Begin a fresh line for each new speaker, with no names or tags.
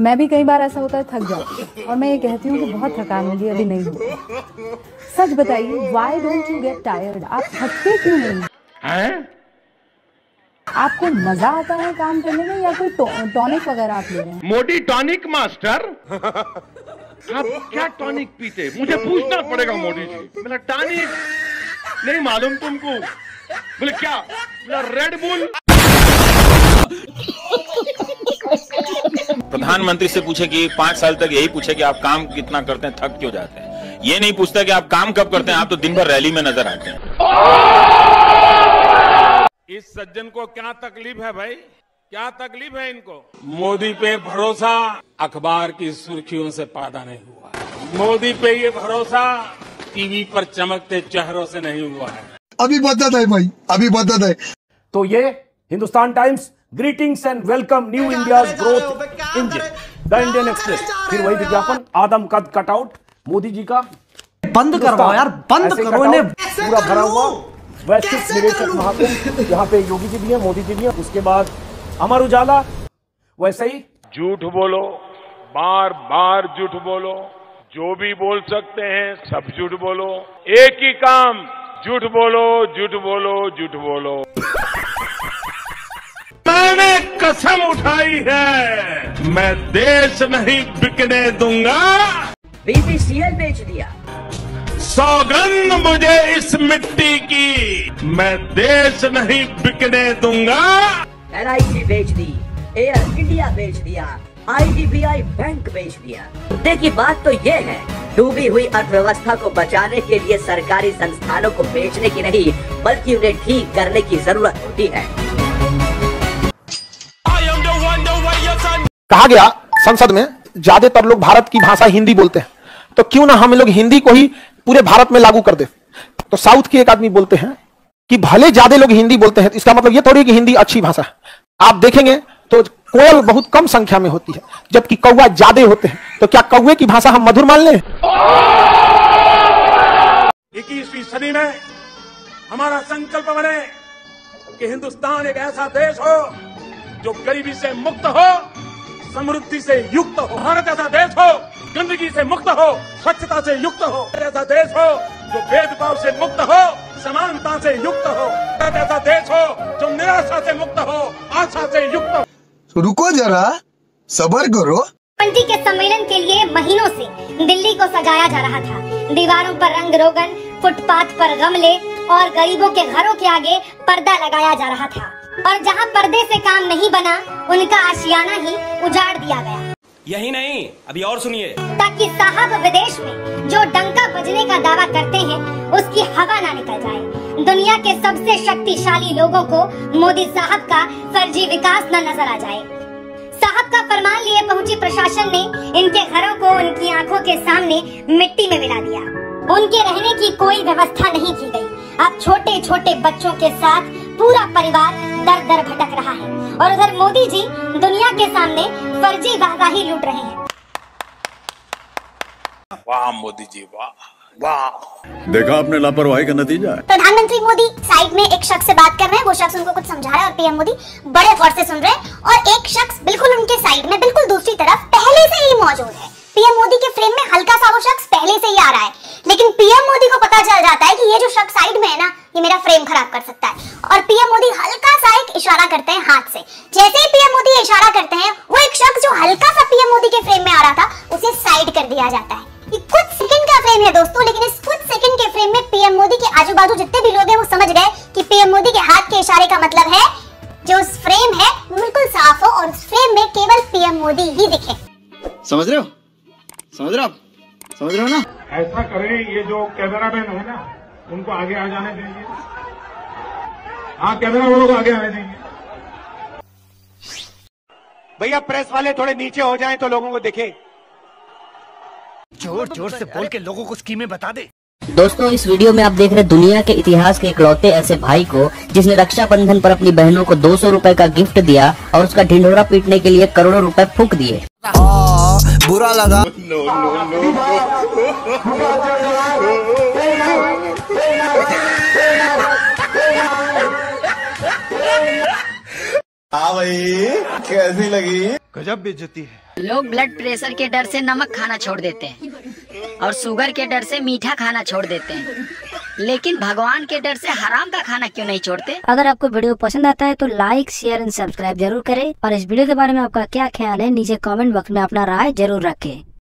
मैं भी कई बार ऐसा होता है थक जाती हूँ और मैं ये कहती हूँ कि बहुत थकान होगी, अभी नहीं होगी। सच बताइए, why don't you get tired? आप थकते क्यों नहीं हैं? आपको मजा आता है काम करने में या कोई टॉनिक वगैरह आप ले रहे हैं?
Modi tonic master. आप क्या टॉनिक पीते? मुझे पूछना पड़ेगा मोदी जी। बोला टॉनिक नहीं मालूम तुमको? बोले क्या? बोला रेड बुल।
प्रधानमंत्री से पूछे कि 5 साल तक यही पूछे कि आप काम कितना करते हैं, थक क्यों जाते हैं। ये नहीं पूछता कि आप काम कब करते हैं, आप तो दिन भर रैली में नजर आते हैं।
इस सज्जन को क्या तकलीफ है भाई? क्या तकलीफ है इनको?
मोदी पे भरोसा अखबार की सुर्खियों से पैदा नहीं हुआ है। मोदी पे ये भरोसा टीवी पर चमकते चेहरों से नहीं हुआ है।
अभी बदत है भाई, अभी बदत है।
तो ये Hindustan Times greetings and welcome new India growth engine the Indian Express. फिर वही विज्ञापन, आदम कद कटआउट मोदी जी का।
बंद करवाओ यार, बंद करो इन्हें।
पूरा भरा हुआ वैश्विक निवेशक महाकुंभ, यहाँ पे योगी जी भी हैं, मोदी जी भी हैं। उसके बाद अमर उजाला, वैसे ही
झूठ बोलो, बार बार झूठ बोलो, जो भी बोल सकते हैं सब झूठ बोलो। एक ही काम, झूठ बोलो, झूठ बोलो, झूठ बोलो। मैंने कसम उठाई है, मैं देश नहीं बिकने दूंगा।
बीपीसीएल बेच दिया।
सौगंध मुझे इस मिट्टी की, मैं देश नहीं बिकने दूंगा।
LIC बेच दी, एयर इंडिया बेच दिया, IDBI बैंक बेच दिया। मुद्दे की बात तो ये है, डूबी हुई अर्थव्यवस्था को बचाने के लिए सरकारी संस्थानों को बेचने की नहीं, बल्कि उन्हें ठीक करने की जरूरत होती है।
कहा गया संसद में ज्यादातर लोग भारत की भाषा हिंदी बोलते हैं, तो क्यों ना हम लोग हिंदी को ही पूरे भारत में लागू कर दे। तो साउथ के एक आदमी बोलते हैं कि भले ज्यादा लोग हिंदी बोलते हैं, इसका मतलब ये थोड़ी कि हिंदी अच्छी भाषा है। आप देखेंगे तो कोयल बहुत कम संख्या में होती है, जबकि कौवा ज्यादा होते हैं। तो क्या कौवे की भाषा हम मधुर मान लें?
21वीं सदी में हमारा संकल्प बने कि हिंदुस्तान एक ऐसा देश हो जो गरीबी से मुक्त हो, समृद्धि से युक्त हो। भारत ऐसा देश हो गंदगी से मुक्त हो, स्वच्छता से युक्त हो। ऐसा देश हो जो भेदभाव से मुक्त हो, समानता से युक्त हो। ऐसा देश हो जो निराशा से मुक्त हो, आशा से युक्त हो।
तो रुको जरा, सब्र करो।
पंटी के सम्मेलन के लिए महीनों से दिल्ली को सजाया जा रहा था। दीवारों पर रंग रोगन, फुटपाथ पर गमले और गरीबों के घरों के आगे पर्दा लगाया जा रहा था। और जहां पर्दे से काम नहीं बना, उनका आशियाना ही उजाड़ दिया गया।
यही नहीं, अभी और सुनिए।
ताकि साहब विदेश में जो डंका बजने का दावा करते हैं, उसकी हवा ना निकल जाए। दुनिया के सबसे शक्तिशाली लोगों को मोदी साहब का फर्जी विकास न नजर आ जाए। साहब का फरमान लिए पहुंची प्रशासन ने इनके घरों को उनकी आंखों के सामने मिट्टी में मिला दिया। उनके रहने की कोई व्यवस्था नहीं की गई। अब छोटे छोटे बच्चों के साथ पूरा परिवार दर दर भटक रहा है और उधर मोदी जी दुनिया के सामने फर्जी वाहवाही लूट रहे हैं।
वाह मोदी जी, वाह वाह।
देखा आपने लापरवाही का नतीजा है।
प्रधानमंत्री मोदी साइड में एक शख्स से बात कर रहे हैं, वो शख्स उनको कुछ समझा रहा है और पीएम मोदी बड़े गौर से सुन रहे हैं। और एक शख्स बिल्कुल उनके साइड में, बिल्कुल दूसरी तरफ पहले से ही मौजूद है। पीएम मोदी के फ्रेम में हल्का सा वो शख्स पहले से ही आ रहा है, लेकिन पीएम मोदी को पता चल जाता है कि ये जो शख्स साइड में है ना, ये मेरा फ्रेम खराब कर सकता है। और पीएम मोदी हल्का सा एक इशारा करते हैं हाथ से। जैसे ही पीएम मोदी इशारा करते हैं, वो एक शख्स जो हल्का सा पीएम मोदी के फ्रेम में आ रहा था, उसे साइड कर दिया जाता है। ये कुछ सेकंड का फ्रेम है दोस्तों, लेकिन इस कुछ सेकंड के फ्रेम में पीएम मोदी के आजू बाजू जितने भी लोग हैं, वो समझ गए कि पीएम मोदी के हाथ के इशारे का मतलब है जो उस फ्रेम है वो बिल्कुल साफ हो और उस फ्रेम में केवल पीएम मोदी ही दिखे।
समझ रहे हो? समझ रहे हो आप? समझ रहे हो ना?
ऐसा करें, ये जो कैमरामैन है ना, उनको आगे आ जाने दीजिए। हाँ, कैमरा वालों को आगे आने दीजिए।
भैया प्रेस वाले थोड़े नीचे हो जाएं तो लोगों को दिखे।
जोर जोर से बोल के लोगों को स्कीमें बता दे।
दोस्तों, इस वीडियो में आप देख रहे हैं दुनिया के इतिहास के इकलौते ऐसे भाई को जिसने रक्षाबंधन पर अपनी बहनों को 200 रुपए का गिफ्ट दिया और उसका ढिंढोरा पीटने के लिए करोड़ों रुपए फूंक दिए।
बुरा लगा।
हाँ भाई कैसी लगी?
गजब बेइज्जती है।
लोग ब्लड प्रेशर के डर से नमक खाना छोड़ देते हैं और शुगर के डर से मीठा खाना छोड़ देते हैं, लेकिन भगवान के डर से हराम का खाना क्यों नहीं छोड़ते?
अगर आपको वीडियो पसंद आता है तो लाइक, शेयर एंड सब्सक्राइब जरूर करें और इस वीडियो के बारे में आपका क्या ख्याल है नीचे कमेंट बॉक्स में अपना राय जरूर रखें।